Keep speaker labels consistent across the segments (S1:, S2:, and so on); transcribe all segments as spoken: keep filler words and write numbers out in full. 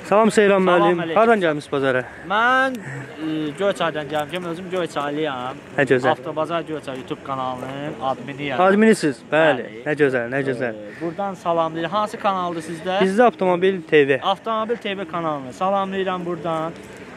S1: Salam Seyran müəllim. Hardan gəlmisiniz bazara?
S2: Mən e, Göyçaydan gəlmişəm. Özüm Göyçaylıyam.
S1: Nə gözəl.
S2: Avtobazar Göyçay YouTube kanalının adminiyəm.
S1: Adminisiz? Bəli. Nə gözəl, nə gözəl.
S2: E, buradan salamlayıram. Hansı kanaldır sizdə?
S1: Bizdə Avtomobil T V.
S2: Avtomobil T V kanalını salamlayıram buradan.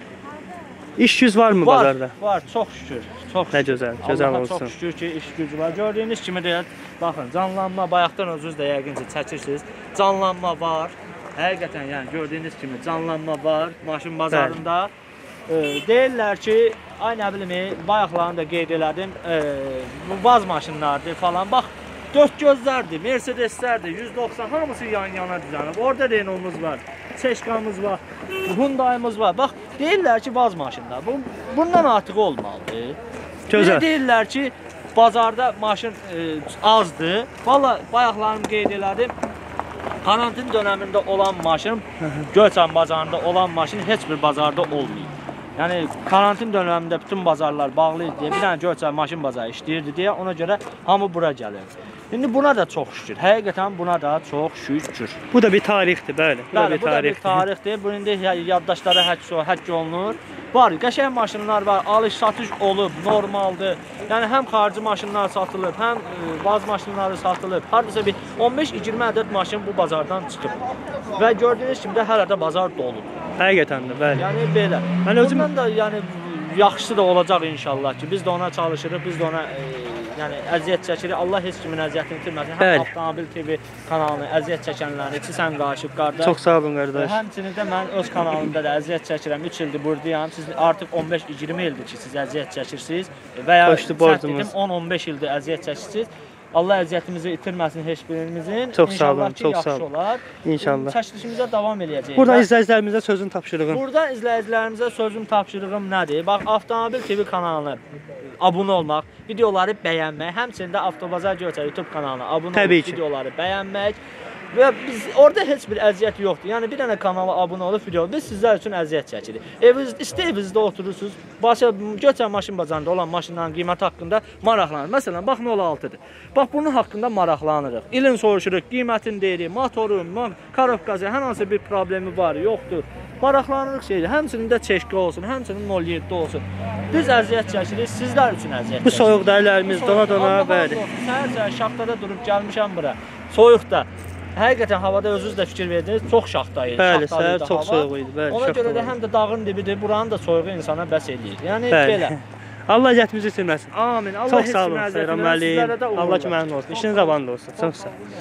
S1: İş güc varmı
S2: var,
S1: bazarda?
S2: Var, çox şükür. Çox
S1: Nə gözəl, gözəl
S2: Allaha
S1: olsun.
S2: çox şükür ki, iş gücü var. Gördüyünüz kimi də, baxın, canlanma, bayaqdan özünüz də yəqin ki, çəkirsiniz. Canlanma var. Həqiqətən, yəni gördüyünüz kimi canlanma var maşın bazarında. E, deyirlər ki, ay nə bilim, bayaqlarını da qeyd elədim, e, bu vaz maşınlardır falan. Bax, dörd gözlərdir, Mercedeslərdir, yüz doxsan hamısı yan-yana düzənib. Orada Renault'umuz var, Çeşkamız var, Hyundai'mız var. Bax, deyirlər ki, vaz maşınlar. Bu, bundan artıq olmalıdır.
S1: Gözəl.
S2: Deyirlər ki, bazarda maşın e, azdır. Valla bayaqlarını qeyd elədim. Karantin döneminde olan maşın, Göyçay bazarında olan maşın heç bir bazarda olmuyor. Yani karantin döneminde bütün bazarlar bağlıydı diye bir tane Göyçay maşın bazarı işləyirdi diye ona göre hamı bura gəlir. Şimdi buna da çok şükür. Həqiqətən buna da çok şükür.
S1: Bu da bir tarixdir, bəli. Bu da
S2: Bəli,
S1: bir
S2: bu da bir tarixdir. Bunun indi yaddaşlara həkk həkk olunur. Var, qəşəng maşınlar var, alış-satış olub, normaldır. Yəni həm xarici maşınlar satılıb, həm e, vaz maşınları satılıb. Hardasa bir on beş iyirmi ədəd maşın bu bazardan çıxıb. Və gördüyünüz kimi də hələ də bazar doludur.
S1: Həqiqətən də, bəli.
S2: Yəni belə.
S1: Mən özüm
S2: Bundan da yəni yaxşısı da olacaq inşallah ki, biz də ona çalışırıq, biz də ona e, yəni əziyyət çəkirik. Allah heç kimin əziyyətini itirməsin. Həm Avtomobil T V kanalını əziyyət çəkənləri, içisən qarışıq qardaş.
S1: Çox sağ olun qardaş.
S2: Həmçinin də mən öz kanalımda da əziyyət çəkirəm. üç ildir buradayam. Siz artıq on beş iyirmi ildir ki, siz əziyyət çəkirsiniz və ya on on beş ildir əziyyət çəkirsiniz. Allah əziyyətimizi itirməsin heç birimizin.
S1: Çox sağ olun, çox sağ olun.
S2: Olar.
S1: İnşallah.
S2: Çəkilişimizə davam eləyəcəyik.
S1: Buradan izləyicilərimizə sözün tapşırığım.
S2: Buradan izləyicilərimizə sözüm tapşırığım nədir? Bax, Avtomobil T V kanalına abunə olmaq, videoları bəyənmək, həmçinin də Avtobazar Göyçay YouTube kanalına abunə olub videoları bəyənmək. Və biz orada heç bir əziyyət yoxdur. Yəni bir dənə kanala abunə olub video, biz sizlər üçün əziyyət çəkirik. Evinizdə, istə evinizdə oturursunuz, başa Göyçay maşın bazarında olan maşınların qiyməti haqqında maraqlanır. Məsələn, bax nol altıdır. Bax bunun haqqında maraqlanırıq. İlin soruşuruq, qiymətini deyirik, motoru, korobkası, hər hansı bir problemi var, yoxdur. Maraqlanırıq şeydir. Həmçinin də çeşka olsun, həmçinin nol yeddi olsun. Biz əziyyət çəkirik, sizlər üçün əziyyət çəkirik.
S1: Bu soyuqda əllərimiz dona-dona, bəli.
S2: Səhər-səhər şaxtada durub gəlmişəm bura. Soyuqda. Həqiqətən havada özünüz də fikir verdiniz, çox şaxtaydı.
S1: Bəli, səhər çox soyuq idi, bəli.
S2: Ona görə də həm də dağın dibidir, buranın da soyuğu insana bəs eləyir. Yəni belə.
S1: Allah əziyyətimizi itirməsin.
S2: Amin. Allah
S1: çox sağ olun, Seyran müəllim. Allah ki məmnun olsun. İşiniz avand olsun. Çox sağ olun.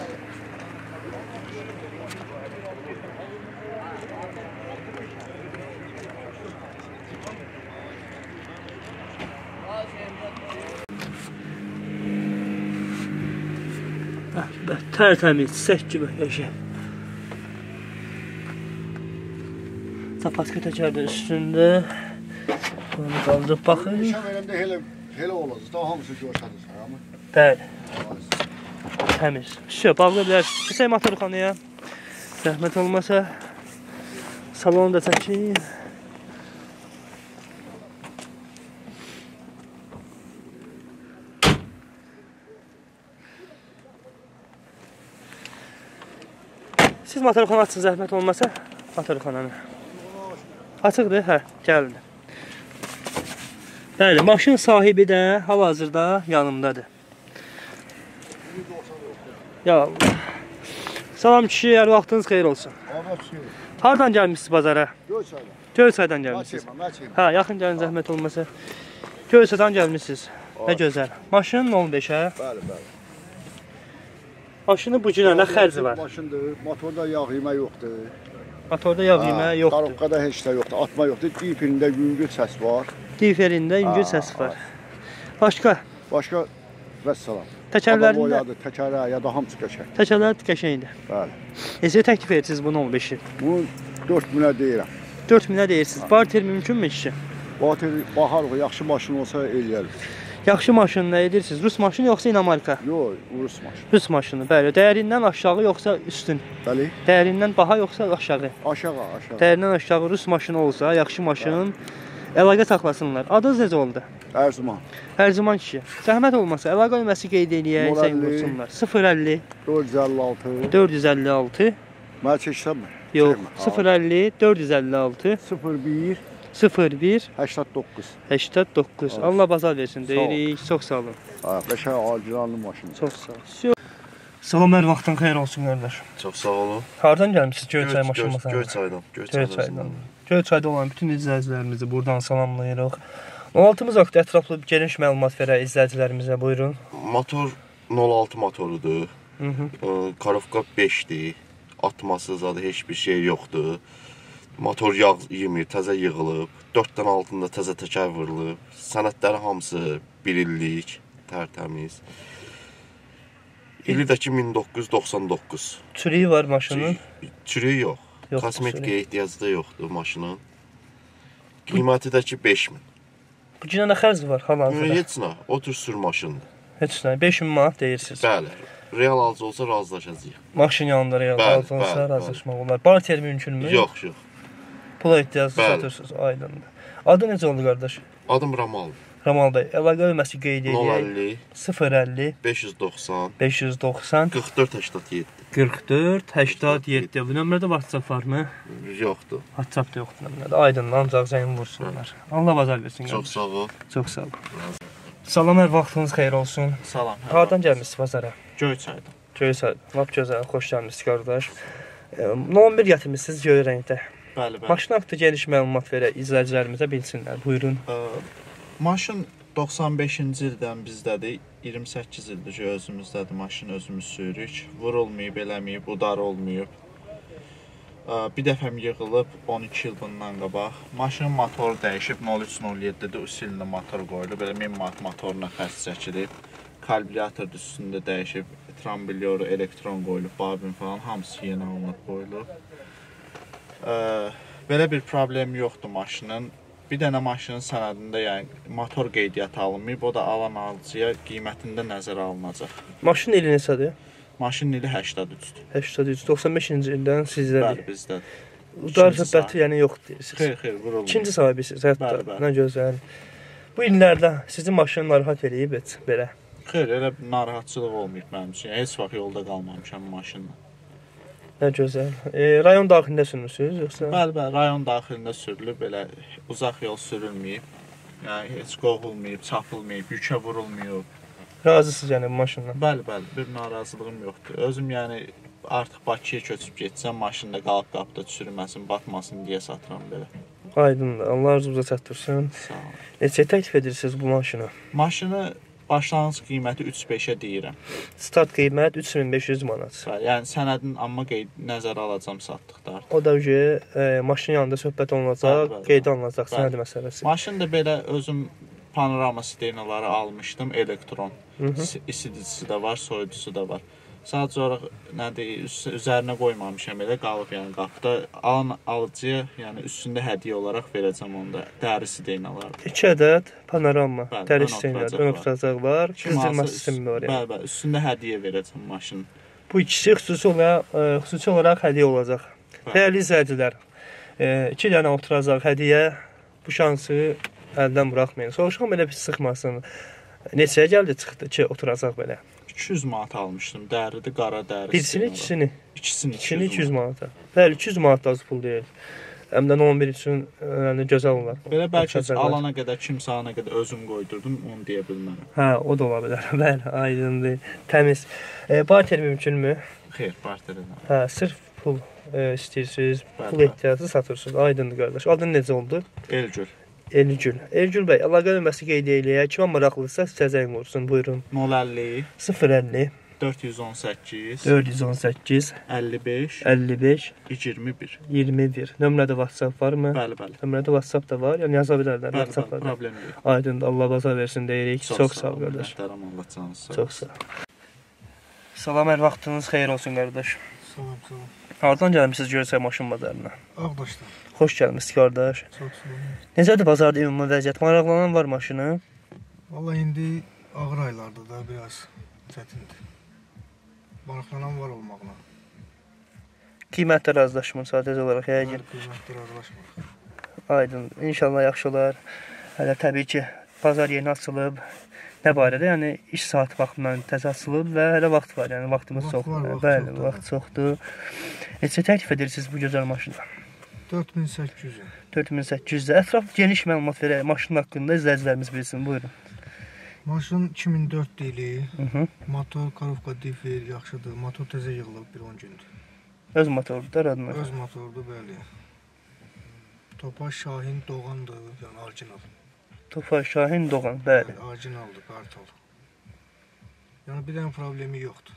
S1: Tərtəmiz, çiçək kimi qəşəng. Zapaska təkərdə üstündə. Bunu qaldırıb baxın.
S3: Nişan verəndə elə, elə olacaq, daha hamısı görsədir sayamı.
S1: Bəli. Təmiz. Şöp, bağlı bilərsiniz. Keçək motorxanaya. Zəhmət olmasa salonu da çəkin. Siz motorxana açın, zəhmət olmasa motorxananı. Açıqdır, hə, gəlin. Bəli, maşın sahibi də hal-hazırda yanımdadır. Ya, salam kişi, hər vaxtınız xeyir olsun. Hardan gəlmişsiniz bazara?
S3: Göyçaydan.
S1: Göyçaydan gəlmişsiniz. Hə, yaxın gəlin, zəhmət olmasa. Göyçaydan gəlmişsiniz. Nə gözəl. Maşın on beşə.
S3: Bəli, bəli.
S1: Maşının bu günə nə xərci var?
S3: Maşındır, motorda yağ yemə yoxdur.
S1: Motorda yağ yemə yoxdur.
S3: Qarobkada heç də yoxdur, atma yoxdur. Diferində yüngül səs var.
S1: Diferində yüngül səs var. Başqa?
S3: Başqa, vəssalam.
S1: Təkərlərində?
S3: Təkərə ya da hamısı qəşəng.
S1: Təkərlər qəşəngdir.
S3: Bəli.
S1: Necə təklif edirsiniz bunu on beşi?
S3: Bunu dörd minə deyirəm.
S1: dörd minə deyirsiniz. Barter mümkünmü kişi?
S3: Barter, baxarıq, yaxşı maşın olsa eləyərik.
S1: Yaxşı maşın nə edirsiniz? Rus maşını yoxsa inamarka?
S3: Yox, Rus maşını.
S1: Rus maşını, bəli. Dəyərindən aşağı yoxsa üstün?
S3: Bəli.
S1: Dəyərindən baha yoxsa aşağı?
S3: Aşağı, aşağı.
S1: Dəyərindən aşağı Rus maşını olsa, yaxşı maşın, əlaqə saxlasınlar. Adınız necə oldu?
S3: Ərzuman.
S1: Ərzuman kişi. Zəhmət olmasa, əlaqə nömrəsi qeyd eləyək, sən vursunlar. sıfır əlli
S3: dörd yüz əlli altı
S1: dörd yüz əlli altı
S3: Mənə çəksən mi?
S1: Yox, sıfır əlli dörd yüz əlli altı
S3: sıfır bir
S1: sıfır bir
S3: səksən doqquz.
S1: səksən doqquz. Allah bazar versin deyirik. Çox sağ olun.
S3: Qəşəng orijinallı maşın.
S1: Çox sağ olun. Salam, hər vaxtın xeyir olsun qardaş.
S4: Çox sağ olun.
S1: Hardan gəlmisiniz Göyçay maşın bazarına?
S4: Göyçaydan.
S1: Göyçaydan. Göyçayda olan bütün izləyicilərimizi buradan salamlayırıq. nol altımız haqqında ətraflı geniş məlumat verək izləyicilərimizə, buyurun.
S4: Motor nol altı motorudur.
S1: Hı -hı.
S4: Karovka beşdir. Atması zadı heç bir şey yoxdur. Motor yağ yemir, təzə yığılıb. dörd dənə altında təzə təkər vurulub. Sənədləri hamısı bir illik, tərtəmiz. İli də ki min doqquz yüz doxsan doqquz.
S1: Çürüyü var maşının?
S4: Çürüyü yox.
S1: Yox,
S4: kosmetikaya ehtiyacı da yoxdur maşının. Qiyməti də ki beş min.
S1: Bu günə nə xərci var hal-hazırda?
S4: Heç nə, otur sür maşındır.
S1: Heç nə, beş min manat deyirsiniz.
S4: Bəli. Real alıcı olsa razılaşacağıq.
S1: Maşın yanında real alıcı olsa razılaşmaq olar. Barter mümkünmü?
S4: Yox, yox.
S1: Pula ehtiyacı satırsınız, aydındır. Adı necə oldu qardaş?
S4: Adım Ramaldır.
S1: Ramal bəy, əlaqə nömrəsi qeyd edək.
S4: nol əlli
S1: sıfır əlli
S4: beş yüz doxsan
S1: beş yüz doxsan
S4: qırx dörd səksən yeddi.
S1: qırx dörd səksən yeddi. Bu nömrədə WhatsApp varmı?
S4: Yoxdur.
S1: WhatsApp da yoxdur nömrədə. Aydındır, ancaq zəng vursunlar. Allah bazar versin.
S4: Çox sağ ol.
S1: Çox sağ ol. Salam, hər vaxtınız xeyir olsun.
S2: Salam.
S1: Hardan gəlmisiniz bazara?
S2: Göyçaydan.
S1: Göyçay. Lap gözəl, xoş gəlmisiniz qardaş. nol on bir gətirmisiniz göy rəngdə.
S2: Bəli, bəli.
S1: Maşın haqqında geniş məlumat verək izləyicilərimizə bilsinlər. Buyurun.
S5: Ə, maşın doxsan beşinci ildən bizdədir. iyirmi səkkiz ildir ki, özümüzdədir. Maşın özümüz sürürük. Vurulmayıb, eləməyib, udar olmayıb. Ə, bir dəfəm yığılıb on iki il bundan qabaq. Maşının motoru dəyişib nol üç nol yeddidə usilində motor qoyulub. Belə min manat motoruna xərc çəkilib. Kalkulyator üstündə dəyişib. Trambilyoru, elektron qoyulub, babin falan hamısı yeni alınıb qoyulub. Ə, belə bir problem yoxdur maşının. Bir dənə maşının sənədində yəni motor qeydiyyatı alınmayıb, o da alan alıcıya qiymətində nəzərə alınacaq.
S1: Maşın ili neçədir?
S5: Maşının ili səksən üçdür.
S1: səksən üç, doxsan beşinci ildən sizdədir.
S5: Bəli, bizdədir.
S1: Udar söhbəti yəni yoxdur deyirsiniz.
S5: Xeyr, xeyr, vurulmuyor.
S1: İkinci sahibisiniz hətta.
S5: Bəli, bəli.
S1: Nə gözəl. Bu illərdə sizin maşını narahat eləyib heç belə?
S5: Xeyr, elə bir narahatçılıq olmayıb mənim üçün. Heç vaxt yolda qalmamışam maşınla.
S1: Nə gözəl. E, rayon daxilində sürmüsünüz yoxsa?
S5: Bəli, bəli, rayon daxilində sürülüb, belə uzaq yol sürülməyib. Yəni heç qovulmayıb, çapılmayıb, yükə vurulmayıb.
S1: Razısınız yəni bu maşınla?
S5: Bəli, bəli, bir narazılığım yoxdur. Özüm yəni artıq Bakıya köçüb getsəm, maşında qalıb qapıda çürüməsin, batmasın deyə satıram belə.
S1: Aydındır. Allah arzunuza çatdırsın.
S5: Sağ olun.
S1: Neçə təklif edirsiniz bu maşını?
S5: Maşını başlanğıc qiyməti üç beşə deyirəm.
S1: Start qiymət üç min beş yüz manat.
S5: Bəli, yəni sənədin amma qeyd nəzərə alacam satdıqda artıq.
S1: O da ki, e, maşının yanında söhbət olunacaq,
S5: Bəli, bəli,
S1: qeyd
S5: bəli.
S1: alınacaq sənəd məsələsi.
S5: Maşın da belə özüm panorama sirenaları almışdım, elektron. İsidicisi də var, soyucusu da var. Sadəcə olaraq nədir, üzərinə qoymamışam elə qalıb yəni qapıda. Alan alıcıya, yəni üstündə hədiyyə olaraq verəcəm onda dəri sirenalar.
S1: iki ədəd panorama,
S5: Bəli,
S1: dəri
S5: ön
S1: sistemlər,
S5: oturacaq
S1: ön
S5: var.
S1: oturacaqlar, qızdırma
S5: Üst-
S1: sistemi var yəni.
S5: Bəli, bəli, üstündə hədiyyə verəcəm maşının.
S1: Bu ikisi xüsusi olaraq, e, xüsusi olaraq hədiyyə olacaq.
S5: Bəli.
S1: Dəyərli izləyicilər, e, iki dənə oturacaq hədiyyə, bu şansı əldən buraxmayın. Soruşğan belə pis sıxmasın. Neçəyə gəldi çıxdı ki, oturacaq belə?
S5: iki yüz manat almışdım, dəridir, qara dəri.
S1: Birisini, ikisini.
S5: İkisini
S1: İkisini iki yüz manata. Bəli, iki yüz manat da az pul deyil. Həm də on bir üçün yəni gözəl olar.
S5: Belə bəlkə
S1: Oturacaqlar.
S5: alana qədər, kimsə alana qədər özüm qoydurdum, onu deyə bilmərəm.
S1: Hə, o da ola bilər. Bəli, aydındır. Təmiz. E, barter mümkünmü?
S5: Xeyr, barterdən.
S1: Hə, sırf pul e, istəyirsiniz,
S5: Bəli,
S1: pul
S5: bəli.
S1: ehtiyacı satırsınız. Aydındır qardaş. Adın necə oldu?
S5: Elgül.
S1: Elgül. Elgül bəy, əlaqə nömrəsi qeyd eləyək. Kimə maraqlıdırsa sizə zəng vursun. Buyurun.
S5: nol əlli
S1: sıfır əlli
S5: dörd yüz on səkkiz
S1: dörd yüz on səkkiz
S5: əlli beş
S1: əlli beş
S5: iyirmi bir.
S1: iyirmi bir. Nömrədə WhatsApp varmı?
S5: Bəli, bəli.
S1: Nömrədə WhatsApp da var. Yəni yaza bilərlər
S5: Bəli, bəli,
S1: WhatsApp-da.
S5: problem yox.
S1: Aydındır. Allah bazar versin deyirik. Çox sağ ol qardaş.
S5: Möhtərəm, Allah canınız sağ
S1: Çox sağ ol. Salam, hər vaxtınız xeyir olsun qardaş.
S6: Salam, salam.
S1: Hardan gəlmisiniz Göyçay maşın bazarına?
S6: Ağdaşdan.
S1: Xoş gəlmisiniz qardaş.
S6: Çox sağ olun.
S1: Necədir bazarda ümumi vəziyyət? Maraqlanan var maşını?
S6: Valla indi ağır aylarda da biraz çətindir. Maraqlanan var olmaqla.
S1: Qiymətdə razılaşmır sadəcə olaraq yəqin.
S6: Bəli, qiymətdə razılaşmırıq.
S1: Aydın. İnşallah yaxşı olar. Hələ təbii ki, bazar yeni açılıb. Nə barədə? Yəni iş saatı baxımından təzə açılıb və hələ vaxt var. Yəni vaxtımız
S6: Vaxt
S1: çoxdur.
S6: var, vaxt
S1: Bəli,
S6: çoxdur.
S1: vaxt çoxdur. Neçə təklif edirsiniz bu gözəl maşına?
S6: dörd min səkkiz yüz.
S1: dörd min səkkiz yüz. Ətraf geniş məlumat verək maşın haqqında izləyicilərimiz bilsin. Buyurun.
S6: Maşın iki min dörd ili,
S1: Hı -hı.
S6: motor, karovka, difer yaxşıdır. Motor təzə yığılıb bir on gündür.
S1: Öz motorudur da radına.
S6: Öz motordur, bəli. Topaş Şahin Doğandır, yəni orijinal.
S1: Tofaş Şahin Doğan, bəli.
S6: Yəni orijinaldır, qartal. Yəni bir dənə problemi yoxdur.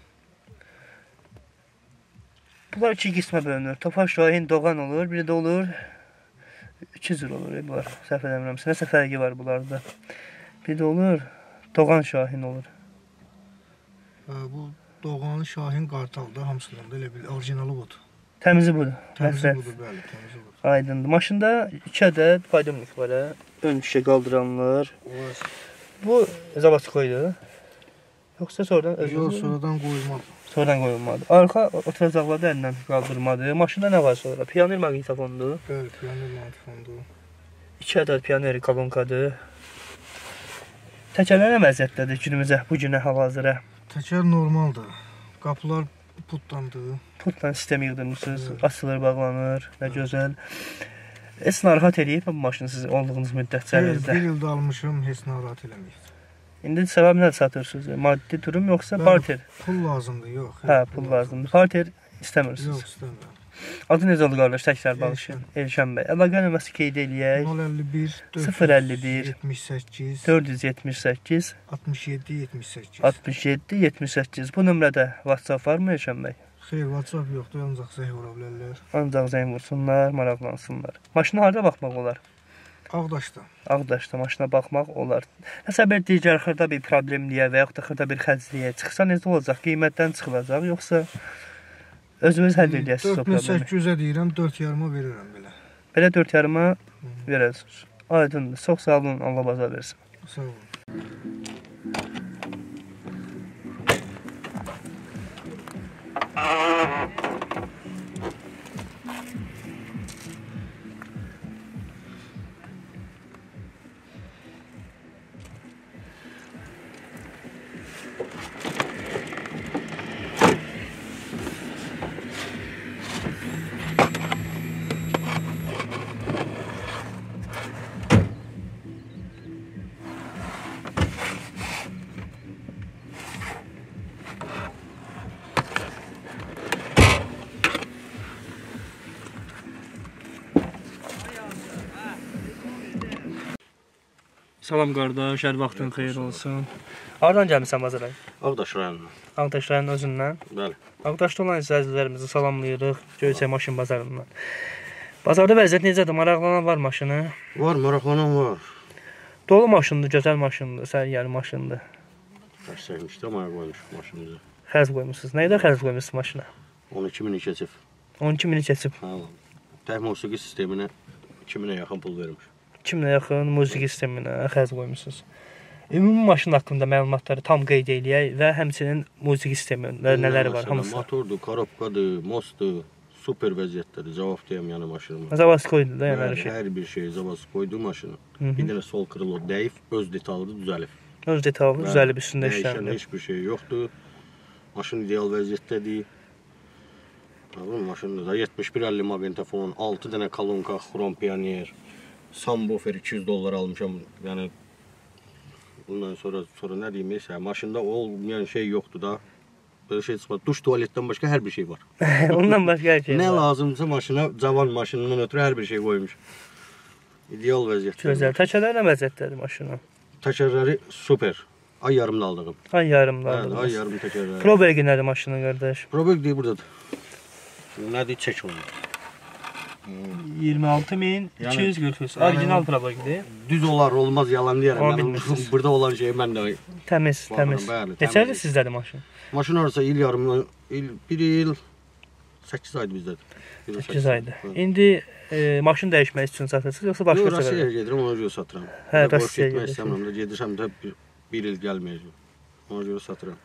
S1: Bunlar iki qismə bölünür. Tofaş Şahin Doğan olur, bir də olur iki cür olur e, bunlar. Səhv eləmirəmsə, nəsə fərqi var bunlarda. Bir də olur Doğan Şahin olur.
S6: Ə, Bu Doğan Şahin qartaldır, hamısından da elə bil orijinalı budur.
S1: Təmizi budur.
S6: Təmizi
S1: Məsləhət.
S6: budur, bəli, təmizi budur.
S1: Aydındır. Maşında iki ədəd faydamlık var. Hə? Ön şişə qaldıranlar. Bu Zavadskoydur. Yoxsa sonradan özü
S6: Yox, sonradan qoyulmadı.
S1: sonradan qoyulmadı. Arxa oturacaqlarda əllə qaldırmadı. Maşında nə var sonra? Pioner maqnitofondur.
S6: Bəli, pioner maqnitofondur.
S1: iki ədəd pioner kolonkadır. Təkərlər nə vəziyyətdədir günümüzə, bu günə hal-hazıra?
S6: Təkər normaldır. Qapılar putlandır.
S1: Putla sistemi yığdırmışsınız, açılır, bağlanır, nə gözəl. Heç narahat eləyib bu maşını siz olduğunuz müddətcə
S6: Xeyr,
S1: əlinizdə?
S6: bir ildə almışım, heç narahat eləməyib.
S1: İndi səbəb nə satırsınız? Maddi durum yoxsa
S6: Bəli.
S1: barter?
S6: Pul lazımdır, yox.
S1: Hə, pul lazımdır. Barter istəmirsiniz.
S6: Yox, istəmirəm.
S1: Adı necə oldu qardaş? Təkrar bağışlayın. Elşən bəy. Əlaqə nömrəsi qeyd eləyək.
S6: nol əlli bir
S1: sıfır əlli bir
S6: yetmiş səkkiz
S1: dörd yüz yetmiş səkkiz
S6: altmış yeddi yetmiş səkkiz.
S1: altmış yeddi yetmiş səkkiz. Bu nömrədə WhatsApp varmı Elşən bəy?
S6: Xeyr, WhatsApp yoxdur, ancaq zəng vura bilərlər.
S1: Ancaq zəng vursunlar, maraqlansınlar. Maşına harda baxmaq olar?
S6: Ağdaşda.
S1: Ağdaşda maşına baxmaq olar. Nəsə bir digər xırda bir problemliyə və yaxud da xırda bir xərcliyə çıxsa necə olacaq? Qiymətdən çıxılacaq yoxsa özünüz həll edəcəksiniz o
S6: dörd min
S1: problemi?
S6: səkkiz yüzə deyirəm, dörd yarıma verirəm belə.
S1: Belə dörd yarıma verəsiniz. Aydındır. Çox sağ olun. Allah bazar versin.
S6: Sağ olun.
S1: Salam qardaş, hər vaxtın xeyir olsun. Hardan gəlmisən bazara?
S7: Ağdaş rayonundan.
S1: Ağdaş rayonunun özündən.
S7: Bəli.
S1: Ağdaşda olan izləyicilərimizi salamlayırıq Göyçay maşın bazarından. Bazarda vəziyyət necədir? Maraqlanan var maşını?
S7: Var, maraqlanan var.
S1: Dolu maşındır, gözəl maşındır, səliqəli maşındır.
S7: Kaç sevmişdi ama koymuş maşınımıza.
S1: Xərc qoymusunuz. Nə qədər xərc qoymusunuz maşına?
S7: on iki min keçib.
S1: on iki mini keçib.
S7: Ha. Tək musiqi sisteminə iki minə yaxın pul vermiş.
S1: iki minə yaxın musiqi sisteminə xərc qoymusunuz. Ümumi maşın haqqında məlumatları tam qeyd eləyək və həmçinin musiqi sistemində nələr var hamısı.
S7: Motordur, korobkadır, mostdur, super vəziyyətdədir. Cavab deyəm yəni maşınıma.
S1: Zavadskoydur da yəni hər
S7: Bəli,
S1: şey.
S7: hər bir şey Zavadskoydu maşını.
S1: Hı -hı.
S7: Bir dənə sol krilo dəyib, öz detalıdır düzəlib.
S1: Öz detallı düzəlib üstündə
S7: Dəyişən
S1: işlənir.
S7: heç bir şey yoxdur. Maşın ideal vəziyyətdədir. Tamam, maşında da yetmiş bir əlli maqnitofon, altı dənə kolonka, xrom pioner, subwoofer iki yüz dollar almışam. Yəni bundan sonra sonra nə deyim, isə maşında olmayan şey yoxdur da. Belə şey çıxmaz. Duş, tualetdən başqa hər bir şey var.
S1: Ondan başqa hər şey
S7: Nə
S1: var.
S7: lazımsa maşına, cavan maşından ötürü hər bir şey qoymuş. İdeal vəziyyətdə.
S1: Gözəl. Təkərlər nə vəziyyətdədir maşının?
S7: Təkərləri super. Ay yarımda aldığım.
S1: Ay yarımda.
S7: Bəli, ay yarım təkərləri.
S1: Probergi nədir maşının qardaş?
S7: Probek deyir buradadır. Nədir, çək onu.
S1: iyirmi altı min iki yüz qırx üç. Orijinal Probergidir.
S7: Düz olar, olmaz, yalan deyərəm.
S1: Onu
S7: Yəni,
S1: bilmirsiniz.
S7: burada olan şey mən də
S1: Təmiz,
S7: Baxıram,
S1: təmiz.
S7: bəli,
S1: Neçə ildir
S7: təmiz.
S1: sizdədir maşın?
S7: maşın arası il yarım, il, bir il səkkiz aydır bizdədir. Bir il
S1: səkkiz aydır.
S7: Hı.
S1: İndi e, maşın dəyişmək üçün satırsınız yoxsa başqa
S7: Yox,
S1: səbəbə?
S7: Rusiyaya gedirəm, ona görə satıram.
S1: Hə,
S7: Boş
S1: Rusiyaya
S7: getmək
S1: gedirsən.
S7: istəmirəm da, gedirsəm də bir, bir il gəlməyəcəm. Ona görə satıram.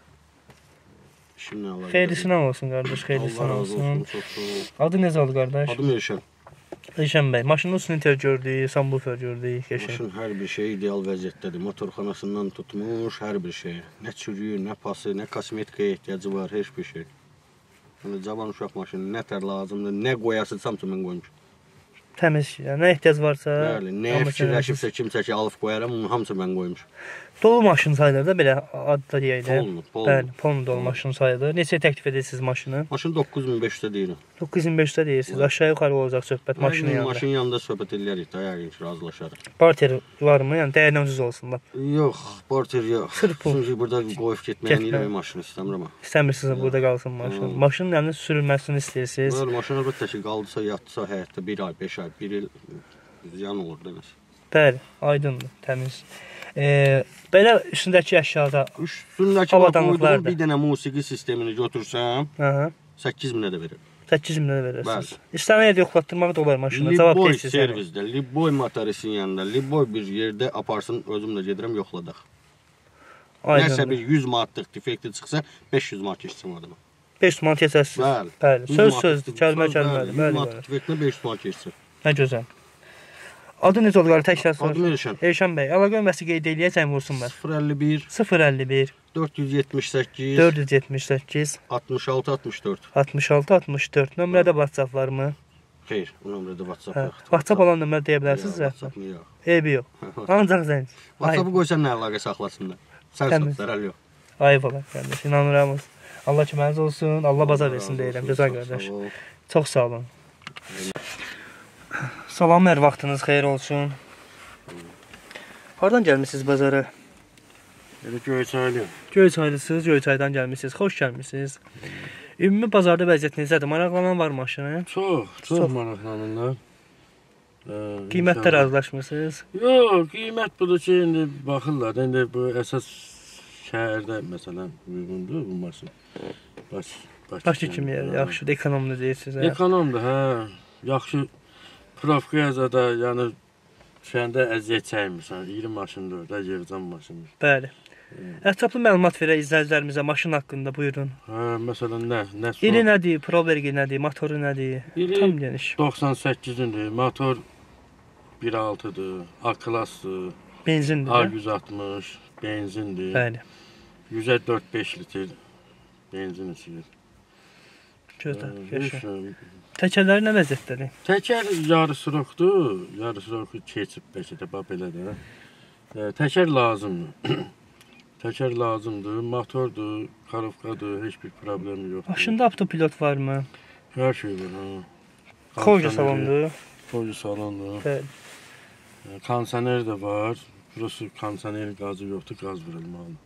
S7: İşimlə alır.
S1: Xeyirlisinə olsun qardaş, xeyirlisinə
S7: Allah razı
S1: olsun.
S7: olsun, çox sağ ol.
S1: Adı necə oldu qardaş?
S7: Adım Elşən.
S1: Elşən bəy, maşının üstünü gördük, subwoofer gördük, qəşəng.
S7: Maşın hər bir şey ideal vəziyyətdədir. Motorxanasından tutmuş hər bir şey. Nə çürüyü, nə pası, nə kosmetikaya ehtiyacı var, heç bir şey. Yəni cavan uşaq maşını nə tər lazımdır, nə qoyası hamısı mən qoymuşam.
S1: Təmiz, yəni nə ehtiyac varsa.
S7: Bəli, nəyə fikirləşibsə kimsə ki, alıb qoyaram, onun hamısı mən qoymuşam.
S1: Dolu maşın sayılır da belə adda deyək də.
S7: Polnu, polnu.
S1: Bəli, polnu dolu maşın sayılır. Neçə təklif edirsiniz maşını?
S7: Maşın doqquz min beş yüzdə deyirəm.
S1: doqquz min beş yüzdə deyirsiniz. Aşağı yuxarı olacaq söhbət maşının yanında.
S7: Maşın yanında söhbət edərik də, yəqin ki, razılaşarıq.
S1: Barter varmı? Yəni dəyərlə ucuz olsun da.
S7: Yox, barter yox.
S1: Sırf pul.
S7: Çünki burada qoyub getməyən ilə maşını istəmirəm.
S1: İstəmirsiniz burada qalsın maşın. Maşının yəni sürülməsini istəyirsiniz.
S7: Bəli, maşın əlbəttə ki, qaldısa, yatsa həyətdə bir ay, beş ay, bir il ziyan olur da.
S1: Bəli, aydındır, təmiz. Ee, belə üstündəki əşyada
S7: üstündəki
S1: avadanlıqlarda
S7: bir dənə musiqi sistemini götürsəm, səkkiz minə də verirəm.
S1: səkkiz minə də verirsiniz. İstəməyə də yoxlatdırmaq da olar maşına. Cavab
S7: Liboy
S1: deyilsiniz.
S7: servisdə, Liboy motorisin yanında, Liboy bir yerdə aparsın, özümlə gedirəm, yoxladaq. Nəsə bir yüz manatlıq defekti çıxsa, beş yüz manat keçsin adama.
S1: beş yüz manat keçəsiniz.
S7: Bəli.
S1: Bəli. Söz sözdür, kəlmə kəlmədir.
S7: yüz manat defektinə beş yüz manat keçsin.
S1: Nə gözəl. Adı necə olur? Təkrar sor.
S7: Adım Elşən.
S1: Elşən bəy, əlaqə nömrəsi qeyd eləyəcəm vursunlar.
S7: sıfır əlli bir
S1: sıfır əlli bir
S7: dörd yüz yetmiş səkkiz
S1: dörd yüz yetmiş səkkiz
S7: altmış altı altmış dörd.
S1: altmış altı altmış dörd. Nömrədə WhatsApp varmı?
S7: Xeyr, bu nömrədə WhatsApp
S1: Hə.
S7: yoxdur.
S1: WhatsApp olan nömrə deyə bilərsiniz zə?
S7: WhatsApp yox.
S1: Eybi yox. Ancaq zəng.
S7: WhatsApp-ı qoysan nə əlaqə saxlasınlar? Sən
S1: Təmiz.
S7: saxlar yox.
S1: Ayıb olar qardaş, inanıram. Allah köməyiniz olsun, Allah bazar versin deyirəm, gözəl qardaş. Çox sağ olun. Salam, hər vaxtınız xeyir olsun. Hardan gəlmisiniz bazara?
S7: Elə Göyçaylı.
S1: Göyçaylısınız, Göyçaydan gəlmisiniz, xoş gəlmisiniz. Ümumi bazarda vəziyyət necədir? Maraqlanan var maşını?
S8: Çox, çox, çox. maraqlanırlar.
S1: Qiymətdə razılaşmısınız?
S8: Yox, qiymət budur ki, indi baxırlar. İndi bu əsas şəhərdə məsələn uyğundur bu maşın. Baş,
S1: Bakı kimi yer, yaxşıdır, ekonomlu deyirsiniz. Hə?
S8: Ekonomdur, hə. Yaxşı profqiyazada, yəni şəhərdə əziyyət çəkmirsən. iyirmi maşındır orada, yığcam maşındır.
S1: Bəli. Ətraflı məlumat verək izləyicilərimizə maşın haqqında, buyurun.
S8: Hə, məsələn nə? nə
S1: İli nədir, provergi nədir, motoru nədir?
S8: İli
S1: tam geniş.
S8: doxsan səkkizindir, motor bir altıdır, A klassdır.
S1: Benzindir.
S8: A yüz altmış, benzindir.
S1: Bəli.
S8: yüzə dörd beş litr benzin içir.
S1: Gözəl, qəşəng. Təkərləri nə vəziyyətdədir?
S8: Təkər yarısı roxdur, yarısı roxu keçib bəlkə də bax belə də. Təkər lazımdır. Təkər lazımdır, motordur, karovkadır, heç bir problemi yoxdur.
S1: Maşında avtopilot varmı?
S8: Hər şey var, ha.
S1: Koyca salondur.
S8: Koyca salondur.
S1: Bəli.
S8: Kondisioner də var. Burası kondisioner qazı yoxdur, qaz vurulmalıdır.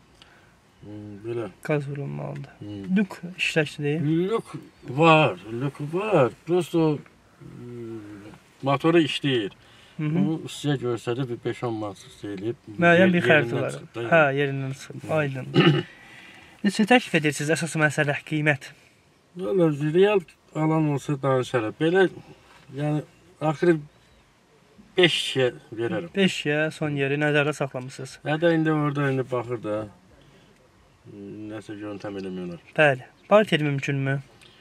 S8: Belə.
S1: Qaz vurulmalıdır. Lük işləkli deyil?
S8: Lük var, lük var. Prosto motoru işləyir. Bunu sizə görsədir, bir beş on manat istəyilib.
S1: Müəyyən bir xərci var. Hə, yerindən çıxıb. Aydın. Neçə təklif edirsiniz əsas məsələ qiymət?
S8: Valla real alan olsa danışarıq. Belə, yəni axırı beşə verərəm.
S1: beşə son yeri nəzərdə saxlamısınız.
S8: Hə də indi orada indi baxır da. Nəsə yöntəm eləmiyorlar.
S1: Bəli. Barter mümkünmü?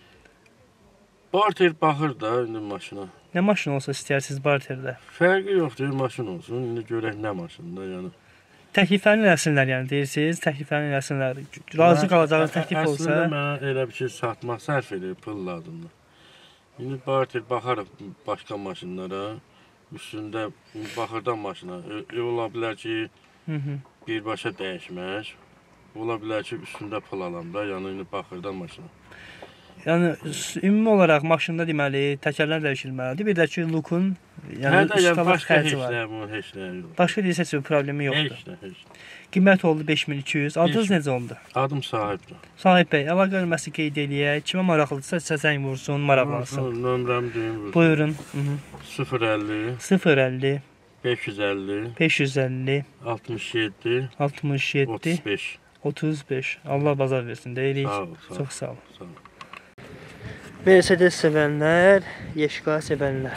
S8: Barter baxır da indi maşına.
S1: Nə maşın olsa istəyirsiniz barterdə?
S8: Fərqi yoxdur, maşın olsun. İndi görək nə maşında, yəni.
S1: Təkliflərini eləsinlər, yəni deyirsiniz, təkliflərini eləsinlər. Razı qalacağınız təklif olsa.
S8: Əslində mənə elə bir şey satmaq sərf edir pul adında. İndi barter baxarıq başqa maşınlara. Üstündə baxırdan maşına. E, ola bilər ki, Hı -hı. birbaşa dəyişmək. Ola bilər ki, üstündə pul alam da, yəni indi baxırdan maşına.
S1: Yəni ümumi olaraq maşında deməli təkərlər dəyişilməlidir. Bir də ki, lukun yəni ustalıq xərci var.
S8: Hə, bu heç nə yox.
S1: Başqa deyilsə heç bir problemi yoxdur.
S8: Heç nə, heç nə.
S1: Qiymət oldu beş min iki yüz. Adınız necə oldu?
S8: Adım Sahibdir.
S1: Sahib bəy, əlaqə nömrəsi qeyd eləyək. Kimə maraqlıdırsa sizə zəng vursun, maraqlansın.
S8: Nömrəm deyim vursun.
S1: Buyurun.
S8: sıfır əlli
S1: sıfır əlli
S8: beş yüz əlli
S1: beş yüz əlli
S8: altmış yeddi
S1: altmış yeddi
S8: otuz beş
S1: otuz beş. Allah bazar versin deyirik.
S8: Sağ ol, sağ ol.
S1: Çox sağ olun.
S8: Sağ ol.
S1: Mercedes sevənlər, Yeşka sevənlər.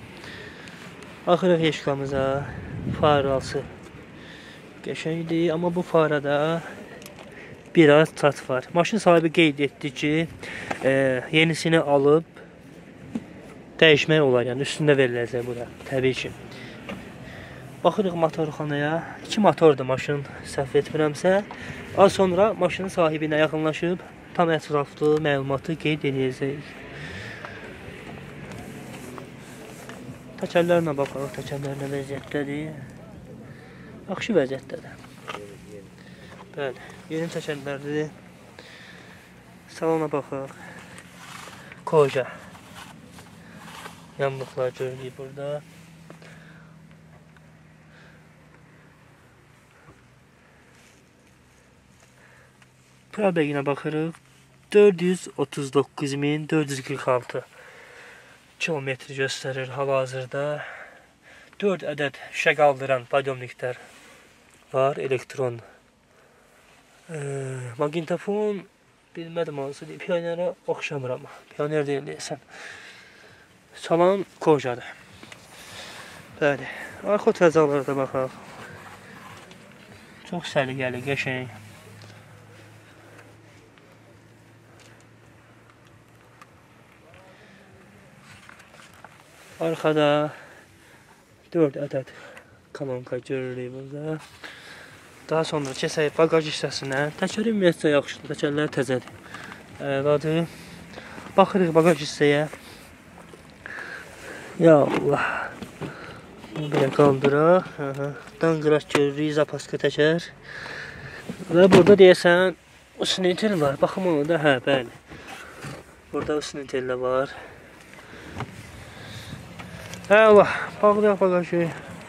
S1: Axırıq Yeşkamıza farası qəşəngdir, amma bu farada biraz çat var. Maşın sahibi qeyd etdi ki, e, yenisini alıb dəyişmək olar, yəni üstündə veriləcək bura, təbii ki. Baxırıq motorxanaya. İki motordur maşın, səhv etmirəmsə. Az sonra maşının sahibinə yaxınlaşıb tam ətraflı məlumatı qeyd edəcəyik. Təkərlərlə baxırıq, təkərlər nə vəziyyətdədir. Yaxşı vəziyyətdədir. Bəli, yeni təkərlərdir. Salona baxırıq. Koja. Yanlıqlar görülür burada. Probeginə baxırıq. dörd yüz otuz doqquz min dörd yüz qırx altı kilometr göstərir hal-hazırda. dörd ədəd şişə qaldıran padyomniklər var, elektron. E, Maqnitofon bilmədim hansıdır. Pionerə oxşamır amma. Pioner deyil deyəsən. Salan Kojadır. Bəli. Arxa oturacaqlara da baxaq. Çox səliqəli, qəşəng. Arxada dörd ədəd kolonka görürük burada. Daha sonra keçək bagaj hissəsinə. Təkər ümumiyyətcə yaxşıdır. Təkərlər təzədir. Əladır. Baxırıq bagaj hissəyə. Ya Allah. Bunu belə qaldıraq. Danqıraç görürük. Zapaska təkər. Və burada deyəsən usnitel var. Baxım onu da. Hə, bəli. Burada usnitel var. Hə Allah. Bağlayaq bagajı.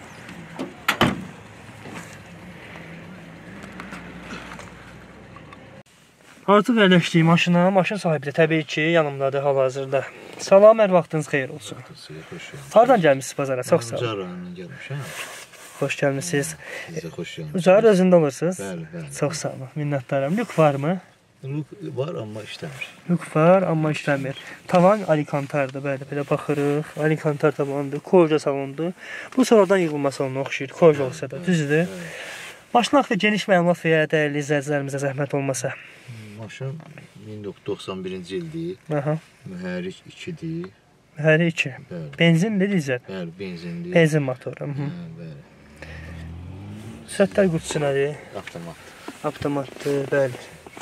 S1: Artıq əyləşdik maşına. Maşın sahibi də təbii ki, yanımdadır hal-hazırda. Salam, hər vaxtınız xeyir olsun. Hardan gəlmişsiniz bazara? Çox sağ olun.
S9: Ucar rayonundan gəlmişəm.
S1: Xoş gəlmişsiniz.
S9: Sizə xoş gəlmişsiniz.
S1: Ucar özündə olursunuz?
S9: Bəli, bəli.
S1: Çox sağ olun. Minnətdaram. Lük varmı?
S9: Lük var, amma işləmir.
S1: Lük var, amma işləmir. Tavan alikantardır, bəli, belə baxırıq. Alikantar tavandır, koja salondur. Bu sonradan yığılma salonu oxşayır, koja olsa da, düzdür. Maşın haqqında geniş məlumat və ya dəyərli izləyicilərimizə zəhmət olmasa.
S9: Maşın min doqquz yüz doxsan birinci ildir.
S1: Aha.
S9: Mühərrik ikidir.
S1: Mühərrik iki.
S9: Bəli.
S1: Benzindir, dizel?
S9: Bəli, benzindir.
S1: Benzin motoru.
S9: Hə, bəli.
S1: Sürətlər qutusu nədir?
S9: Avtomat.
S1: Avtomatdır, bəli.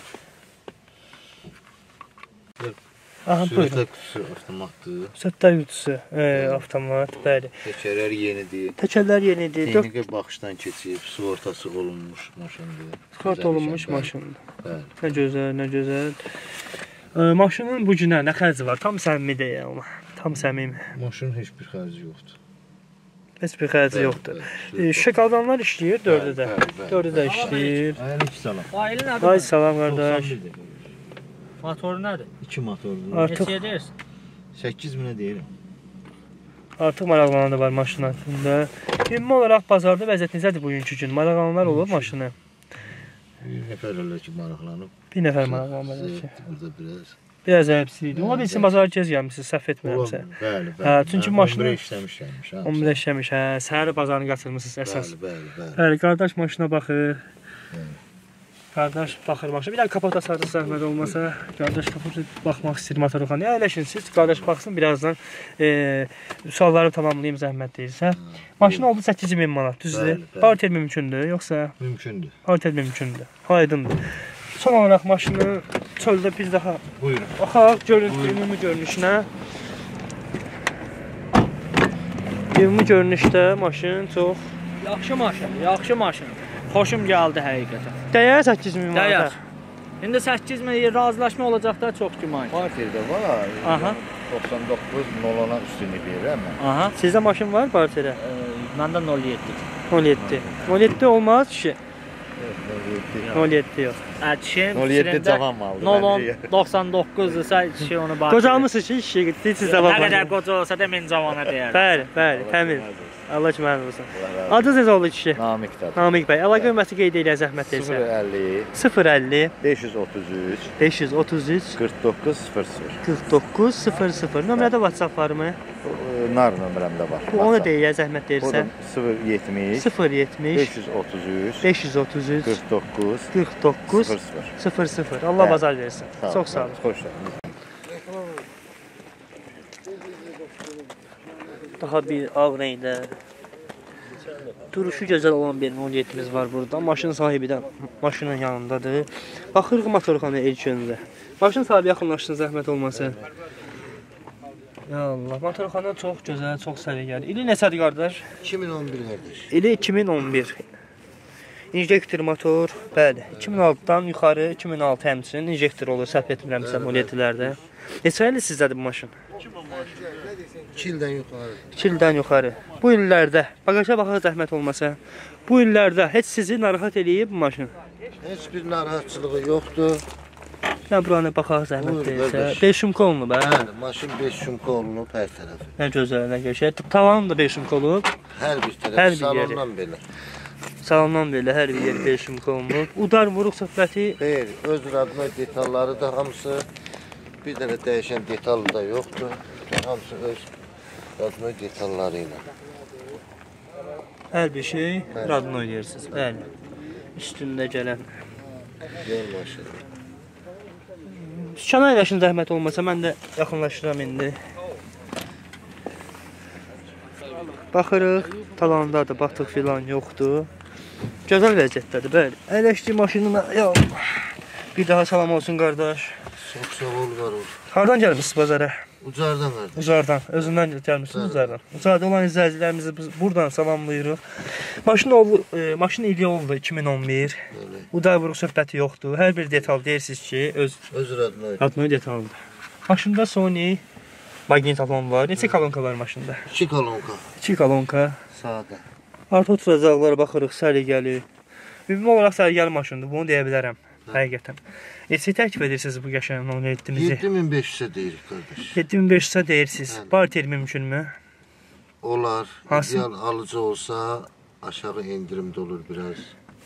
S1: Aha, buyurun.
S9: Sürətlər qutusu avtomatdır.
S1: Sürətlər qutusu, e, avtomat, bəli.
S9: Təkərlər yenidir.
S1: Təkərlər yenidir.
S9: Texniki baxışdan keçib, sığortası olunmuş maşındır.
S1: Sığorta olunmuş maşındır.
S9: Bəli.
S1: Nə gözəl, nə gözəl. E, maşının bu günə nə xərci var? Tam səmimi deyə amma. Tam səmimi.
S9: Maşının heç bir xərci yoxdur.
S1: Heç bir xərci yoxdur. E, şişə qaldanlar işləyir, dördü də. Dördü də işləyir.
S9: Aleyküm salam.
S2: Ailə nədir?
S1: Ay salam qardaş.
S2: Motoru nədir?
S9: İki motordur.
S1: Artıq
S2: Neçəyə deyirsən?
S9: səkkiz minə deyirəm.
S1: Artıq maraqlanan da var maşın haqqında. Ümumi olaraq bazarda vəziyyət necədir bugünkü gün? Maraqlananlar olur maşını.
S9: Bir nəfər elə ki maraqlanıb.
S1: Bir nəfər maraqlanır ki.
S9: Burada biraz.
S1: Biraz əybsizdir. Ola bilsin bazara gec gəlmisiniz, səhv etmirəmsə.
S9: Bəli, bəli.
S1: Hə, çünki maşını
S9: on bir işləmiş gəlmiş.
S1: on bir işləmiş. Hə, səhər bazarını qaçırmısınız əsas.
S9: Bəli, bəli, bəli.
S1: Bəli, qardaş maşına baxır. Qardaş baxır maşına. Bir dənə kapot asardı zəhmət olmasa. Qardaş kapota baxmaq istəyir motorxanaya. Əyləşin siz. Qardaş baxsın birazdan e, sualları tamamlayım zəhmət deyirsə. Maşın oldu səkkiz min manat, düzdür? Parter mümkündür, yoxsa?
S9: Mümkündür.
S1: Parter mümkündür. Aydındır. Son olaraq maşını çöldə biz daha
S9: Buyurun.
S1: baxaq görüntü, ümumi görünüşünə. Ümumi görünüşdə maşın çox
S2: Yaxşı maşın, yaxşı maşın. Xoşum gəldi həqiqətən.
S1: dəyər səkkiz min manata.
S2: Dəyər. İndi səkkiz min razılaşma olacaq da çox güman.
S3: Parterdə var.
S1: Aha.
S3: doxsan doqquz nol ona üstünlük verirəm mən.
S2: Aha.
S1: Sizdə maşın var parterə?
S2: E, məndə nol yeddi.
S1: nol yeddi. nol yeddi olmaz ki. nol yeddi yox.
S2: Ətşin.
S3: nol yeddi cavan maldır.
S2: nol on doxsan doqquz-dırsa kişi onu baxır.
S1: Qocalmısınız ki, işə getdiniz siz cavab
S2: Nə qədər
S1: verin.
S2: qoca olsa da min cavana deyər.
S1: Bəli, bəli, təmiz. Allah kömək olsun. Adınız necə oldu kişi?
S3: Namiqdir.
S1: Namiq bəy. Əlaqə nömrəsi qeyd eləyə zəhmət
S3: sıfır
S1: etsə.
S3: əlli
S1: sıfır əlli
S3: beş yüz otuz üç
S1: beş yüz otuz üç
S3: qırx doqquz sıfır sıfır.
S1: qırx doqquz sıfır sıfır. Nömrədə WhatsApp varmı?
S3: Nar nömrəmdə var.
S1: Bu onu deyə zəhmət
S3: O da
S1: deyirsən.
S3: sıfır yetmiş
S1: sıfır yetmiş
S3: beş yüz otuz üç
S1: beş yüz otuz üç
S3: qırx doqquz
S1: qırx doqquz
S3: sıfır sıfır.
S1: sıfır sıfır. Allah
S3: Hə.
S1: bazar versin. Çox sağ olun.
S3: Xoş gəldiniz.
S1: daha bir ağ rəngdə. Duruşu gözəl olan bir nol yeddimiz var burada. Maşın sahibi də maşının yanındadır. Baxırıq motorxanaya ilk öncə. Maşın sahibi yaxınlaşsın, zəhmət olmasın. Ya Allah, motorxana çox gözəl, çox səliqəli. İli neçədir qardaş?
S7: iki min on bir qardaş.
S1: İli iki min on bir. İnjektor motor, bəli. iki min altıdan yuxarı, iki min altı həmçinin injektor olur, səhv etmirəmsə modellərdə. Neçə ildir sizdədir bu maşın?
S7: iki ildən yuxarı.
S1: iki ildən yuxarı. Bu illərdə, bagaja baxaq zəhmət olmasa, bu illərdə heç sizi narahat eləyib bu maşın?
S7: Heç bir narahatçılığı yoxdur.
S1: Nə buranı baxaq zəhmət
S7: Buyur,
S1: deyilsə.
S7: qardaş.
S1: beş şumka olunub, hə?
S7: Bəli, maşın beş şumka olunub hər tərəfi.
S1: Nə gözəl, nə gözəl. Tavanın da beş şumka olub.
S7: Hər bir tərəf
S1: Hər bir yeri.
S7: salondan belə.
S1: Salondan belə hər bir yeri beş şumka olunub. Udar vuruq söhbəti.
S7: Xeyr, öz radmə detalları da hamısı bir dənə dəyişən detal da yoxdur. Hamısı öz radmə detalları ilə.
S1: Hər bir şey
S7: Bəli.
S1: radını oynayırsınız. Bəli. Üstündə gələn.
S7: Yol maşını.
S1: Dükana eləşin zəhmət olmasa, mən də yaxınlaşıram indi. Baxırıq, talanda da batıq filan yoxdur. Gözəl vəziyyətdədir, bəli. Əyləşdi maşınına, ya bir daha salam olsun qardaş.
S7: Çox sağ ol, var ol.
S1: Hardan gəlmişsiniz bazara?
S7: Ucardan qardaş.
S1: Ucardan, özündən gəlmişsiniz Ucardan. Ucarda olan izləyicilərimizi biz buradan salamlayırıq. Maşın oldu, e, maşın ili oldu iki min on bir. Udar vuruq söhbəti yoxdur. Hər bir detal deyirsiniz ki, öz
S7: öz radnoy.
S1: Radnoy detaldır. Maşında Sony magnetofon var. Neçə kolonka var maşında?
S7: iki kolonka.
S1: iki kolonka.
S7: Sadə.
S1: Artı oturacaqlara baxırıq, səliqəli. Ümumi olaraq səliqəli maşındır, bunu deyə bilərəm. Həqiqətən. Neçə təklif edirsiniz bu qəşəng nol yeddimizi?
S7: yeddi min beş yüzə deyirik qardaş.
S1: yeddi min beş yüzə deyirsiniz. Barter mümkünmü?
S7: Olar.
S1: Hansı?
S7: İdeal alıcı olsa aşağı endirimdə olur biraz.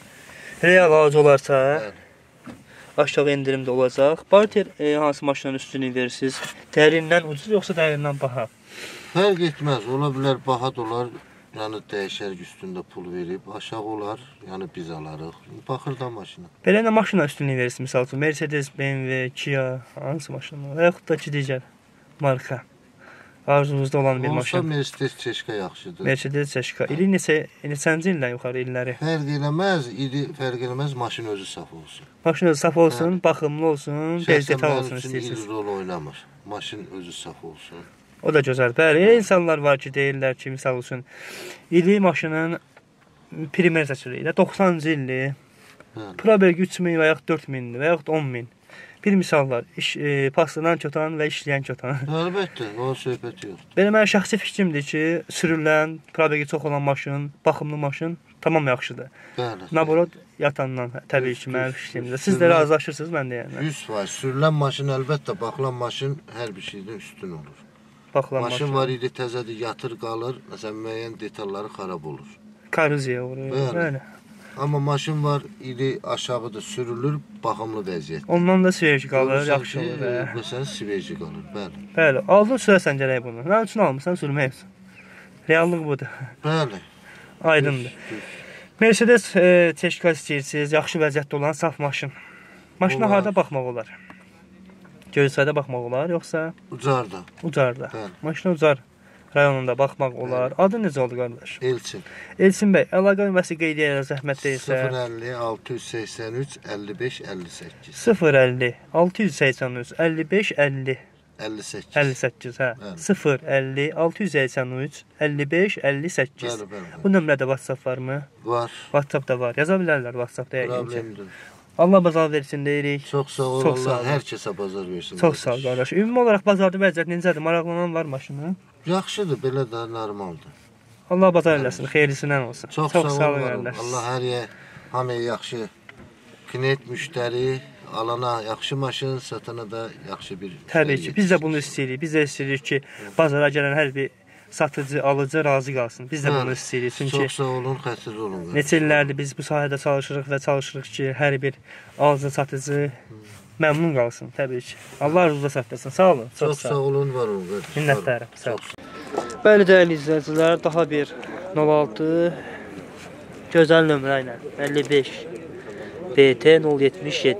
S1: Real alıcı olarsa
S7: Bəli.
S1: aşağı endirimdə olacaq. Barter e, hansı maşının üstünü verirsiniz? Dəyərindən ucuz yoxsa dəyərindən baha?
S7: Fərq etməz. Ola bilər baha dolar. Yəni dəyişərik üstündə pul verib, aşağı olar, yəni biz alarıq. Baxır da maşına.
S1: Belə nə maşına üstünlük verirsiniz? Misal üçün Mercedes, B M W, Kia, hansı maşınlar? Və yaxud da ki, digər marka. Arzunuzda olan bir
S7: Olsa
S1: maşın.
S7: Mercedes Çeşka yaxşıdır.
S1: Mercedes Çeşka. İli neçə, neçənci ildən yuxarı illəri?
S7: Fərq eləməz, idi fərq eləməz, maşın özü saf olsun.
S1: Maşın özü saf olsun, hə. Baxımlı olsun, bez detal olsun
S7: istəyirsiniz.
S1: istəyirsiniz.
S7: İl rol oynamır. Maşın özü saf olsun.
S1: O da gözəl. Bəli, elə insanlar var ki, deyirlər ki, misal üçün ili maşının primer seçilir. doxsanıncı illi. Probelgi üç min və yaxud dörd mindir və yaxud on min. Bir misal var. İş, e, paslanan kötan və işləyən kötan.
S7: Əlbəttə, o söhbət yox.
S1: Belə mənim şəxsi fikrimdir ki, sürülən, probelgi çox olan maşın, baxımlı maşın tamam yaxşıdır.
S7: Bəli.
S1: Naborot yatandan təbii ki, mənim fikrimdir. Siz də razılaşırsınız, mən deyəndə.
S7: yüz faiz. Sürülən maşın əlbəttə, baxılan maşın hər bir şeydən üstün olur.
S1: Baxılan
S7: maşın,
S1: maşın
S7: var idi, təzədir, yatır qalır, məsələn, müəyyən detalları xarab olur.
S1: Korroziya uğrayır.
S7: Bəli.
S1: Bəli.
S7: Amma maşın var, iri aşağıda sürülür, baxımlı vəziyyət.
S1: Ondan da siverci qalır, yaxşı olur.
S7: Məsələn, siverci qalır, bəli.
S1: Bəli, aldın sürəsən gərək bunu. Nə üçün almısan, sürmək üçün. Reallıq budur.
S7: Bəli.
S1: Aydındır. Mercedes e, Çeşka istəyirsiniz, yaxşı vəziyyətdə olan saf maşın. Maşına
S7: Olar.
S1: harda baxmaq olar? Göyçayda baxmaq olar, yoxsa?
S7: Ucarda.
S1: Ucarda.
S7: Bəli.
S1: Maşına Ucar rayonunda baxmaq olar. Adı necə oldu qardaş?
S7: Elçin.
S1: Elçin bəy, əlaqə nömrəsi qeyd edək zəhmət deyilsə.
S7: sıfır əlli altı yüz səksən üç əlli beş əlli səkkiz.
S1: sıfır əlli altı yüz səksən üç əlli beş əlli
S7: əlli səkkiz.
S1: əlli səkkiz, hə.
S7: Bəli.
S1: sıfır əlli altı yüz səksən üç əlli beş əlli səkkiz.
S7: Bəli, bəli, bəli.
S1: Bu nömrədə WhatsApp varmı?
S7: Var.
S1: WhatsApp da var. Yaza bilərlər WhatsApp-da yəqin ki.
S7: Problemdir.
S1: Allah bazar versin deyirik.
S7: Çox sağ ol.
S1: Çox sağ
S7: Allah
S1: ol.
S7: hər kəsə bazar versin.
S1: Çox sağ ol qardaş. Ümumi olaraq bazarda vəziyyət necədir? Maraqlanan var maşını.
S7: Yaxşıdır, belə də normaldır.
S1: Allah bazar eləsin, xeyirlisindən olsun.
S7: Çox,
S1: Çox sağ olun
S7: var
S1: qardaş.
S7: Allah hər yer hamıya yaxşı klient müştəri, alana yaxşı maşın, satana da yaxşı bir
S1: Təbii ki, biz də bunu istəyirik. Biz də istəyirik ki, bazara gələn hər bir satıcı, alıcı razı qalsın. Biz də bunu istəyirik. Çünki
S7: çox sağ olun, xətir olun.
S1: neçə illərdir biz bu sahədə çalışırıq və çalışırıq ki, hər bir alıcı, satıcı məmnun qalsın, təbii ki. Allah rızı satdırsın. Sağ olun.
S7: Çox sağ olun, var olun.
S1: Minnətdarım. Sağ olun. Bəli, dəyərli izləyicilər, daha bir nol altı gözəl nömrə ilə əlli beş B T nol yetmiş yeddi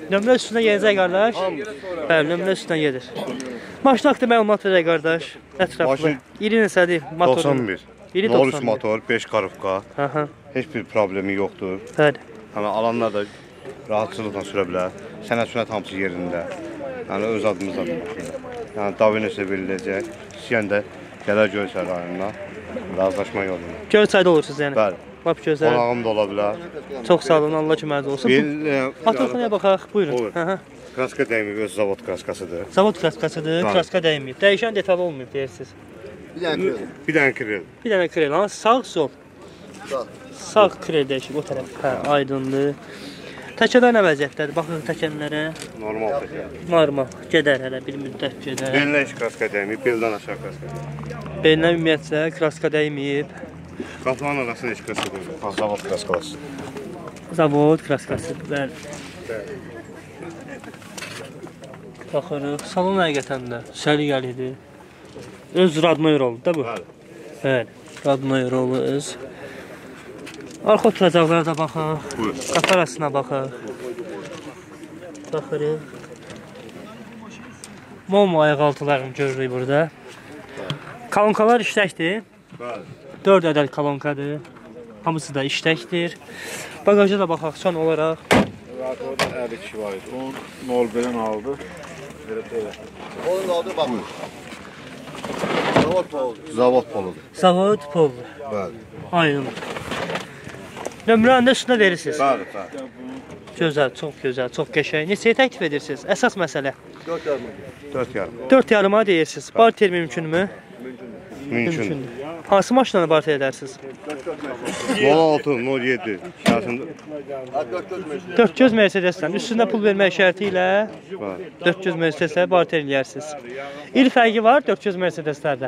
S1: Nömrə üstündən gedəcək qardaş. Bəli, nömrə üstündən gedir. Maşın haqqında məlumat verək qardaş. Ətraflı.
S10: Maşın
S1: İri neçədir? Motoru?
S10: doxsan bir.
S1: İri
S10: nol üç
S1: doxsan bir.
S10: motor, beş karofka.
S1: Aha.
S10: Heç bir problemi yoxdur.
S1: Bəli.
S10: Yəni alanlar da rahatçılıqla sürə bilər. Sənəd sünət hamısı yerində. Yəni öz adımızda bir maşındır. Yəni davinəsə veriləcək. İstəyən də gələr Göyçay rayonuna razılaşma yoluna.
S1: Göyçayda olursunuz yəni?
S10: Bəli.
S1: Lap gözəl.
S10: Qonağım da ola bilər.
S1: Çox sağ olun, Allah köməyiniz olsun. Atılxanaya baxaq, buyurun. Aha.
S10: Kraska dəyməyib, öz zavod kraskasıdır.
S1: Zavod kraskasıdır, kraska dəyməyib. Dəyişən detal olmayıb deyirsiniz.
S10: Bir dənə krel. Bir dənə krel.
S1: Bir dənə krel, ha? Sağ, sol. Sağ. Sağ krel dəyişib o tərəf. Hə, aydındır. Təkərlər nə vəziyyətdədir? Baxın təkərlərə.
S10: Normal təkər.
S1: Normal. Gedər hələ bir müddət gedər.
S10: Belinə heç kraska dəyməyib, beldən aşağı kraska dəyməyib.
S1: Belinə ümumiyyətcə kraska dəyməyib.
S10: Qatmanın arasında heç kraska dəyməyib. Zavod kraskası.
S1: Zavod kraskası, bəli. Baxırıq. Salon həqiqətən də səliqəlidir. Öz Radnoy rolu da bu.
S10: Bəli.
S1: Bəli. Radnoy rolu öz. Arxa oturacaqlara da baxaq.
S10: Buyur.
S1: Qapı arasına baxaq. Baxırıq. Momo ayaqaltılarını görürük burada. Kolonkalar işləkdir.
S10: Bəli.
S1: dörd ədəd kolonkadır. Hamısı da işləkdir. Bagaja da baxaq son olaraq.
S5: Orada əlli kişi var idi. Onun nol birin aldı.
S3: Onun adı bax. Zavod poludur.
S10: Zavod poludur.
S1: Zavod poludur.
S10: Bəli.
S1: Aynen. Nömrəni də üstünə verirsiniz.
S10: Bəli, bəli.
S1: Gözəl, çox gözəl, çox qəşəng. Neçəyə təklif edirsiniz? Əsas məsələ.
S3: dörd yarım.
S10: dörd yarım.
S1: dörd yarıma deyirsiniz. Barter mümkünmü?
S10: Mümkündür.
S1: Hansı maşınla barter edərsiniz?
S10: nol altı, nol yedi.
S1: dörd göz Mercedes'dən üstündə pul vermək şərti ilə dörd göz Mercedes'ə barter eləyərsiniz. İl fərqi var dörd göz Mercedes'lərdə.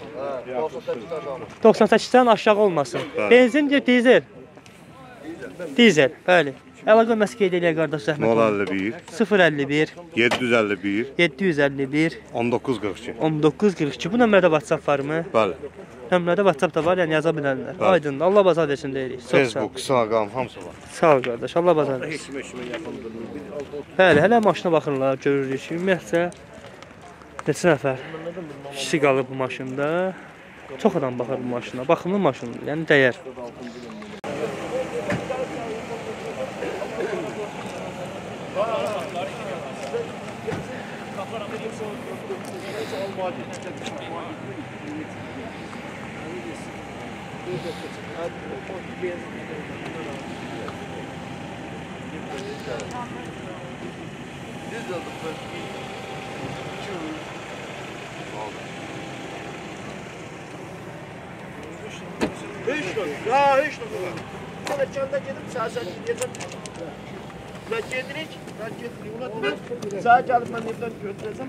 S1: doxsan səkkizdən aşağı olmasın. Benzin, dizel. Dizel, bəli. Əlaqə məs qeyd eləyək qardaş zəhmət.
S10: nol əlli bir.
S1: sıfır əlli bir.
S10: yeddi yüz əlli bir.
S1: yeddi yüz əlli bir.
S10: on doqquz qırx iki.
S1: on doqquz qırx iki. Bu nömrədə WhatsApp varmı?
S10: Bəli.
S1: Nömrədə WhatsApp da var, yəni yaza bilərlər. Aydın, Allah bazar versin deyirik.
S10: Facebook, Instagram, hamısı var.
S1: Sağ ol qardaş, Allah bazar versin. Bəli, hələ maşına baxırlar, görürük. Ümumiyyətcə neçə nəfər kişi qalıb bu maşında. Çox adam baxır bu maşına. Baxımlı maşındır, yəni dəyər.
S7: Heç yok. Ya heç yok. Sonra çanda gedib saat gedib. Ben gedirik, ben gedirik. Unutma. Saat gəlib mən evdən götürəcəm.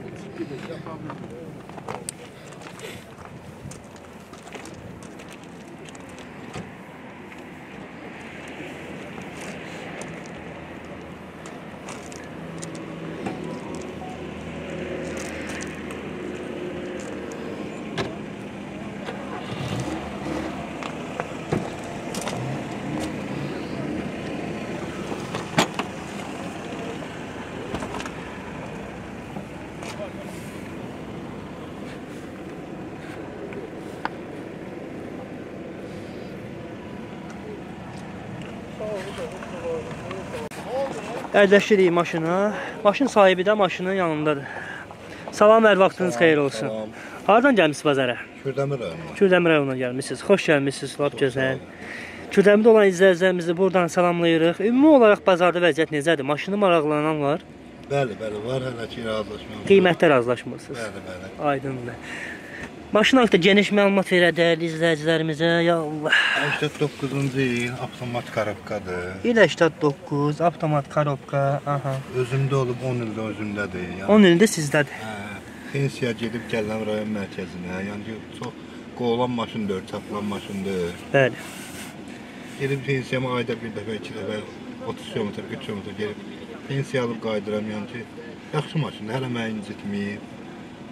S7: Ərləşirik maşına. Maşın sahibi də maşının yanındadır. Salam, hər vaxtınız xeyir olsun. Hardan gəlmisiniz bazara?
S3: Kürdəmir rayonu.
S1: Kürdəmir rayonuna gəlmisiniz. Xoş gəlmisiniz, lap gözəl. Kürdəmirdə olan izləyicilərimizi buradan salamlayırıq. Ümumi olaraq bazarda vəziyyət necədir? Maşını maraqlanan var?
S3: Bəli, bəli, var hələ ki razılaşma.
S1: Qiymətdə razılaşmırsınız?
S3: Bəli, bəli.
S1: Aydındır. Maşın haqqında geniş məlumat verə dəyərli izləyicilərimizə. Ya Allah.
S3: səksən doqquzuncu il avtomat korobkadır.
S1: İl səksən doqquz, avtomat korobka. Aha.
S3: Özümdə olub on ildə özümdədir. Yəni,
S1: on ildə sizdədir.
S3: hə, pensiya gedib gələm rayon mərkəzinə. Yəni ki, çox qovulan maşındır, çapılan maşındır.
S1: Bəli.
S3: Gedib pensiyamı ayda bir dəfə, iki dəfə otuz kilometr, qırx kilometr gedib pensiya alıb qayıdıram. Yəni ki, yaxşı maşındır, hələ məni incitməyib.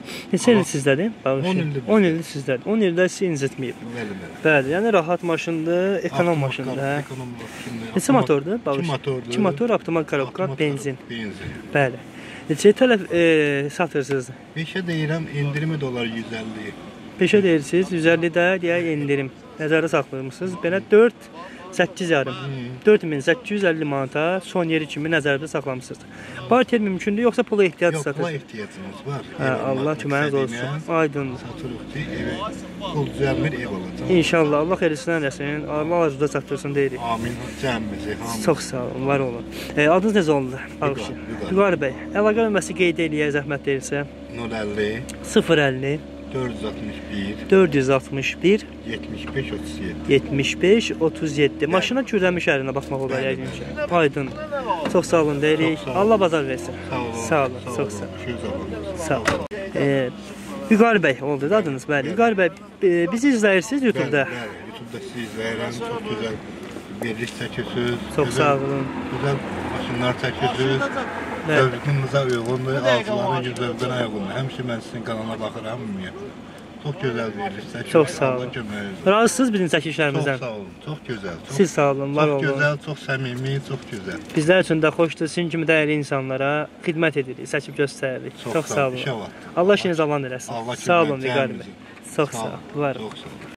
S1: Neçə il sizdədir?
S3: on ildir.
S1: on ildir sizdədir. on ildə sizi incitməyib.
S3: Bəli, bəli.
S1: Bəli, yəni rahat maşındır, ekonom maşındır. Hə?
S3: Ekonom maşındır.
S1: Neçə motordur?
S3: İki motordur.
S1: İki motor, avtomat korobka, benzin.
S3: Benzin.
S1: Bəli. Neçə tələf e, satırsınız?
S3: beşə deyirəm, endirimi dolar yüz əlli.
S1: beşə deyirsiniz, yüz əlli də deyək endirim. Nəzərdə saxlayırsınız. Belə dörd səkkiz yarım. dörd min səkkiz yüz əlli manata son yeri kimi nəzərdə saxlamısınız. Barter mümkündür, yoxsa pula ehtiyac
S3: Yox, pula
S1: satırsınız?
S3: ehtiyacımız var.
S1: Hə, Allah köməyiniz olsun. Aydındır.
S3: Satırıq ki, evi pul düzəlmir, ev alacaq.
S1: İnşallah Allah xeyirlisindən eləsin. Allah arzuda çatdırsın deyirik.
S3: Amin. Cəmimizi, hamı.
S1: Çox sağ olun, var olun. E, adınız necə oldu? Bağışlayın. Vüqar bəy, əlaqə nömrəsi qeyd eləyək zəhmət deyilsə.
S3: nol əlli
S1: sıfır əlli
S3: dörd yüz altmış bir
S1: dörd yüz altmış bir
S3: yetmiş beş otuz yeddi.
S1: yetmiş beş otuz yeddi. Maşına Kürdəmiş şəhərinə baxmaq olar yəqin ki. Aydın. Çox sağ olun deyirik. Allah bazar versin.
S3: Sağ olun.
S1: Sağ olun. Çox sağ olun.
S3: Şöz olun.
S1: Sağ olun. E, Vüqar bəy oldu da adınız. Bəli. Vüqar bəy, e, bizi izləyirsiniz YouTube-da.
S3: Bəli, bəli. YouTube-da sizi izləyirəm. Çox gözəl veriliş çəkirsiniz.
S1: Çox sağ olun.
S3: Gözəl maşınlar çəkirsiniz. Zövqünüzə uyğundur, arzuların zövqünə uyğundur. Həmişə mən sizin kanala baxıram. Çox gözəl veriliş çəkirsiniz.
S1: Çox sağ olun. Razısınız bizim çəkilişlərimizdən?
S3: Çox sağ olun. Çox gözəl. Çox,
S1: Siz sağ olun, var olun.
S3: Çox gözəl, çox səmimi, çox gözəl.
S1: Bizlər üçün də xoşdur, sizin kimi dəyərli insanlara xidmət edirik, çəkib göstəririk. Çox, Çox sağ olun. Allah işinizi aman eləsin.
S3: Allah
S1: sağ olun, Vüqar bəy.
S3: cəmimizi.
S1: Çox sağ olun. Var olun.
S3: Çox sağ olun.